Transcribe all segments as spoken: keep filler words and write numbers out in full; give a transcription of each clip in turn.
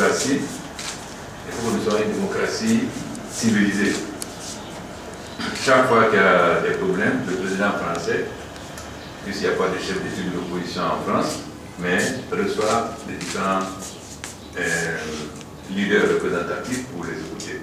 démocratie, il faut que nous soyons une démocratie civilisée. Chaque fois qu'il y a des problèmes, le président français, puisqu'il n'y a pas de chef d'étude de l'opposition en France, mais reçoit les différents euh, leaders représentatifs pour les écouter.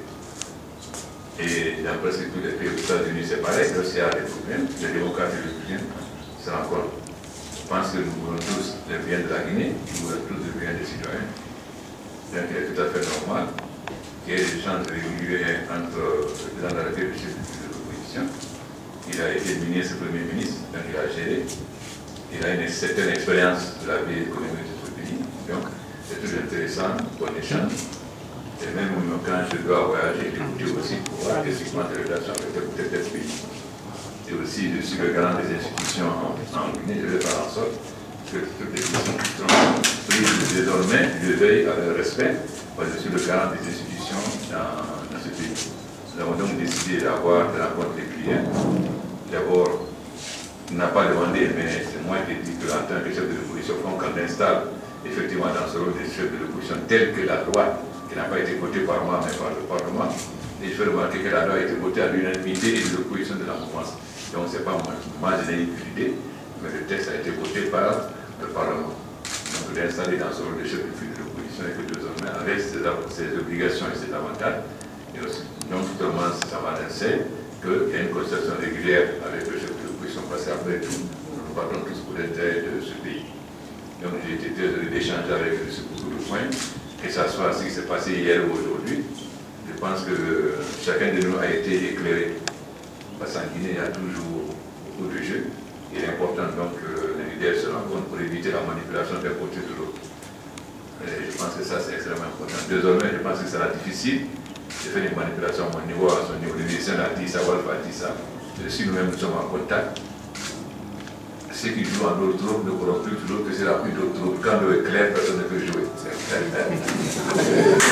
Et dans presque tous les pays aux États-Unis, c'est pareil, lorsqu'il y a des problèmes, les démocrates et les républicains se rencontrent. Je pense que nous voulons tous le bien de la Guinée, nous voulons tous le bien des citoyens. Donc il est tout à fait normal qu'il y ait des échanges réguliers entre le président de la République et le chef de l'opposition. Il a été ministre, premier ministre, donc il a géré. Il a une certaine expérience de la vie économique de ce pays. Donc c'est toujours intéressant, bon échange. Et même quand je dois voyager, j'écoute aussi pour voir effectivement des relations avec tel ou tel pays. Et aussi, je suis le garant des institutions en, en Guinée, je vais faire en sorte que toutes les décisions qui sont prises désormais, je veille à leur respect, parce que je suis le garant des institutions dans, dans ce pays. Nous avons donc décidé d'avoir des rencontres régulières. D'abord, on n'a pas demandé, mais c'est moi qui ai dit qu'en tant que chef de l'opposition, qu'on installe effectivement dans ce rôle de chef de l'opposition, tel que la loi, qui n'a pas été votée par moi, mais par le Parlement, et je fais remarquer que la loi a été votée à l'unanimité et de l'opposition de la mouvance. Donc c'est pas moi, moi je n'ai eu l'idée, mais le texte a été voté par le Parlement. Donc je l'ai installé dans ce rôle de chef de file de l'opposition et que désormais, avec ses, ses obligations et ses avantages, et aussi, donc tout le monde s'avançait qu'il y a une conversation régulière avec le chef de l'opposition, parce qu'après tout, nous nous battons tous pour l'intérêt de ce pays. Donc j'ai été très heureux d'échanger avec lui sur beaucoup de points, que ce soit ce qui s'est passé hier ou aujourd'hui. Je pense que chacun de nous a été éclairé. Parce qu'en Guinée, il y a toujours beaucoup de jeux. Il est important donc que les leaders se rencontrent pour éviter la manipulation d'un côté ou de l'autre. Je pense que ça, c'est extrêmement important. Désormais, je pense que ça sera difficile de faire des manipulations à mon niveau, à son niveau. Le médecin a dit ça, Wolf a dit ça. Si nous-mêmes nous sommes en contact, ceux qui jouent en autre troupe ne pourront plus toujours que c'est la pluie d'autres troupes. Quand l'eau est claire, personne ne peut jouer.